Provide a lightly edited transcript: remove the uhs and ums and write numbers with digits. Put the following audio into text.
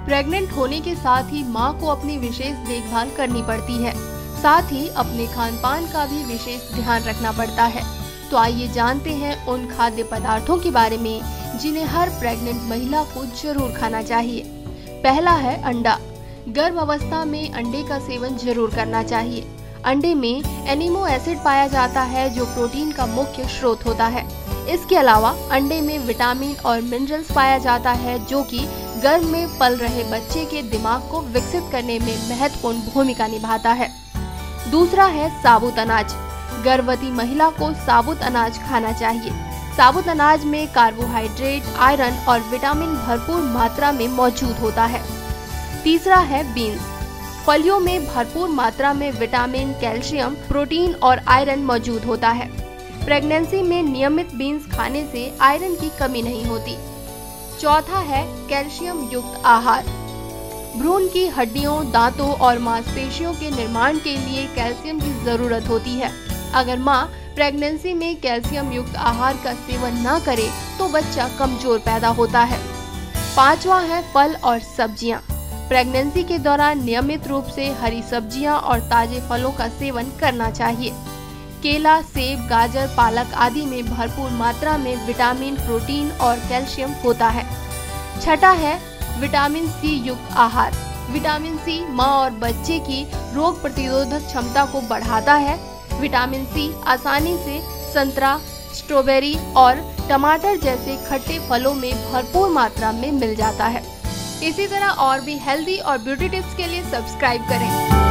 Pregnant होने के साथ ही माँ को अपनी विशेष देखभाल करनी पड़ती है, साथ ही अपने खान पान का भी विशेष ध्यान रखना पड़ता है। तो आइए जानते हैं उन खाद्य पदार्थों के बारे में जिन्हें हर प्रेग्नेंट महिला को जरूर खाना चाहिए। पहला है अंडा। गर्भ अवस्था में अंडे का सेवन जरूर करना चाहिए। अंडे में एनिमो एसिड पाया जाता है जो प्रोटीन का मुख्य स्रोत होता है। इसके अलावा अंडे में विटामिन और मिनरल्स पाया जाता है जो कि गर्भ में पल रहे बच्चे के दिमाग को विकसित करने में महत्वपूर्ण भूमिका निभाता है। दूसरा है साबुत अनाज। गर्भवती महिला को साबुत अनाज खाना चाहिए। साबुत अनाज में कार्बोहाइड्रेट, आयरन और विटामिन भरपूर मात्रा में मौजूद होता है। तीसरा है बीन्स। फलियों में भरपूर मात्रा में विटामिन, कैल्शियम, प्रोटीन और आयरन मौजूद होता है। प्रेगनेंसी में नियमित बीन्स खाने से आयरन की कमी नहीं होती। चौथा है कैल्शियम युक्त आहार। भ्रूण की हड्डियों, दांतों और मांसपेशियों के निर्माण के लिए कैल्शियम की जरूरत होती है। अगर माँ प्रेगनेंसी में कैल्शियम युक्त आहार का सेवन न करे तो बच्चा कमजोर पैदा होता है। पांचवा है फल और सब्जियां। प्रेगनेंसी के दौरान नियमित रूप से हरी सब्जियां और ताजे फलों का सेवन करना चाहिए। केला, सेब, गाजर, पालक आदि में भरपूर मात्रा में विटामिन, प्रोटीन और कैल्शियम होता है। छठा है विटामिन सी युक्त आहार। विटामिन सी माँ और बच्चे की रोग प्रतिरोधक क्षमता को बढ़ाता है। विटामिन सी आसानी से संतरा, स्ट्रॉबेरी और टमाटर जैसे खट्टे फलों में भरपूर मात्रा में मिल जाता है। इसी तरह और भी हेल्दी और ब्यूटी टिप्स के लिए सब्सक्राइब करें।